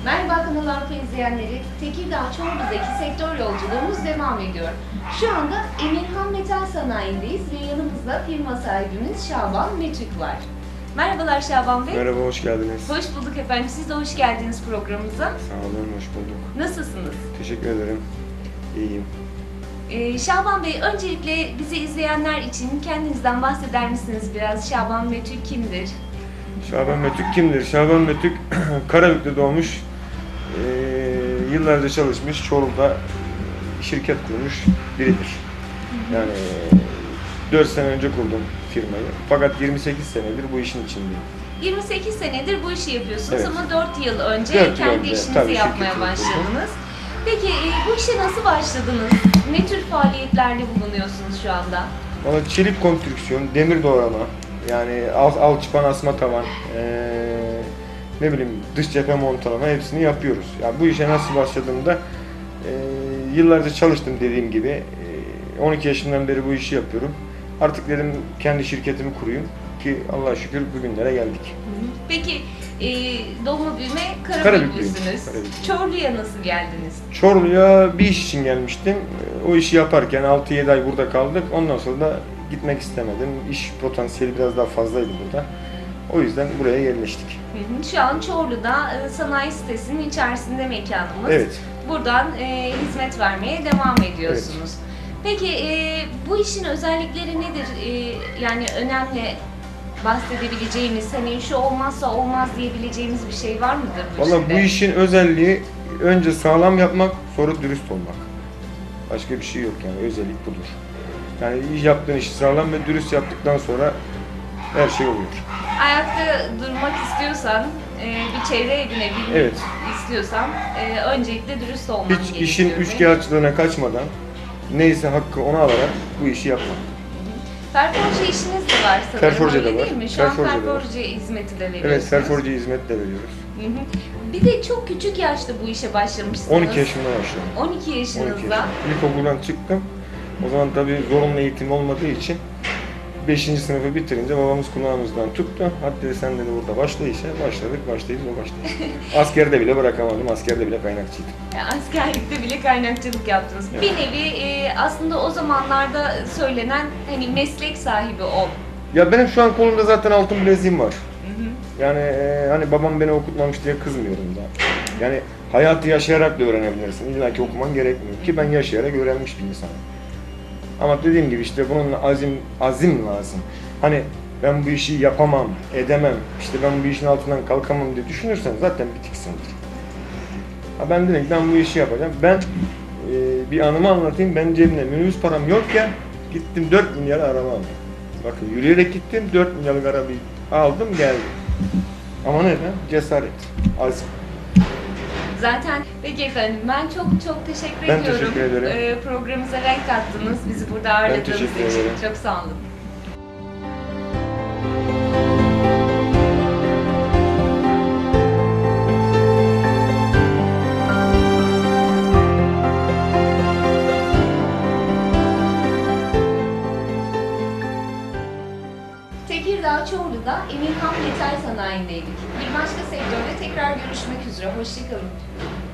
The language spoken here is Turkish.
Merhaba Kanal Avrupa izleyenleri, Tekirdağ Çorlu'daki sektör yolculuğumuz devam ediyor. Şu anda Emirhan Metal Sanayi'ndeyiz ve yanımızda firma sahibimiz Şaban Metük var. Merhabalar Şaban Bey. Merhaba, hoş geldiniz. Hoş bulduk efendim, siz de hoş geldiniz programımıza. Sağ olun, hoş bulduk. Nasılsınız? Teşekkür ederim. İyiyim. Şaban Bey, öncelikle bizi izleyenler için kendinizden bahseder misiniz biraz? Şaban Metük kimdir? Şaban Metük kimdir? Şaban Metük, Karabük'te doğmuş, yıllarca çalışmış, Çorlu'da şirket kurmuş biridir. Yani 4 sene önce kurdum firmayı. Fakat 28 senedir bu işin içindeyim. 28 senedir bu işi yapıyorsunuz Evet. ama 4 yıl önce 4 yıl kendi önce, işinizi tabii, yapmaya şirketi başladınız. Peki bu işe nasıl başladınız? Ne tür faaliyetlerde bulunuyorsunuz şu anda? Valla çelik konstrüksiyon, demir doğrama, yani alçıpan asma tavan, ne bileyim dış cephe montalama hepsini yapıyoruz. Yani bu işe nasıl başladığımda yıllarca çalıştım dediğim gibi. 12 yaşından beri bu işi yapıyorum. Artık dedim kendi şirketimi kurayım ki Allah'a şükür bugünlere geldik. Peki doğma büyüme Karabüklüyüm. Karabüklüsünüz. Karabüklüyüm. Çorlu'ya nasıl geldiniz? Çorlu'ya bir iş için gelmiştim. O işi yaparken 6-7 ay burada kaldık. Ondan sonra da gitmek istemedim. İş potansiyeli biraz daha fazlaydı burada. O yüzden buraya yerleştik. Şu an Çorlu'da sanayi sitesinin içerisinde mekanımız. Evet. Buradan hizmet vermeye devam ediyorsunuz. Peki bu işin özellikleri nedir? Yani önemli bahsedebileceğimiz, hani şu olmazsa olmaz diyebileceğimiz bir şey var mıdır bu Valla işte? bu işin özelliği önce sağlam yapmak, sonra dürüst olmak. Başka bir şey yok yani, özellik budur. Yani yaptığın işi sağlam ve dürüst yaptıktan sonra her şey oluyor. Ayakta durmak istiyorsan, bir çevre edinebilmek Evet. istiyorsan öncelikle dürüst olman Hiç gerekiyor. işin değil mi? üçkağıtçılığına kaçmadan neyse hakkı onu alarak bu işi yapmak. Perforje işiniz de var sanırım, Perforje öyle de var. değil mi? Şu an Perforje de var. perforje hizmeti de veriyorsunuz. Evet, perforje hizmet de veriyoruz. Hı hı. Bir de çok küçük yaşta bu işe başlamışsınız. 12 yaşımda başladım. 12 12 yaşınızda. yaşında. İlkokuldan çıktım. O zaman tabii zorunlu eğitim olmadığı için 5. sınıfı bitirince babamız kulağımızdan tuttu. Hadi sen dedi burada başla işe. Başladık, başlayıp o başladık. Askerde bile bırakamadım, askerde bile kaynakçıydım. Askerlikte bile kaynakçılık yaptınız. Evet. Bir nevi aslında o zamanlarda söylenen hani meslek sahibi ol. Ya benim şu an kolumda zaten altın bileziğim var. Yani hani babam beni okutmamış diye kızmıyorum da. Yani hayatı yaşayarak da öğrenebilirsin. İlla ki okuman gerekmiyor ki ben yaşayarak öğrenmiş bir insanım. Ama dediğim gibi işte bunun azim lazım. Hani ben bu işi yapamam, edemem, işte ben bu işin altından kalkamam diye düşünürsen zaten bitiksindir. Ha ben dedim ben bu işi yapacağım. Ben bir anımı anlatayım. Ben cebimde minibüs param yokken gittim 4 milyar araba aldım. Bakın yürüyerek gittim 4 milyarlık arabayı aldım geldim. Ama neden? Cesaret, azim. Zaten peki efendim ben çok teşekkür Ben ediyorum. teşekkür ederim. Programımıza renk kattınız. Bizi burada ağırladığınız teşekkür için. ederim. Çok sağ olun. Tekirdağ Çorlu'da Emirhan Metal Sanayi'ndeydik. Bir başka sektörde tekrar görüşmek üzere. Hoşçakalın.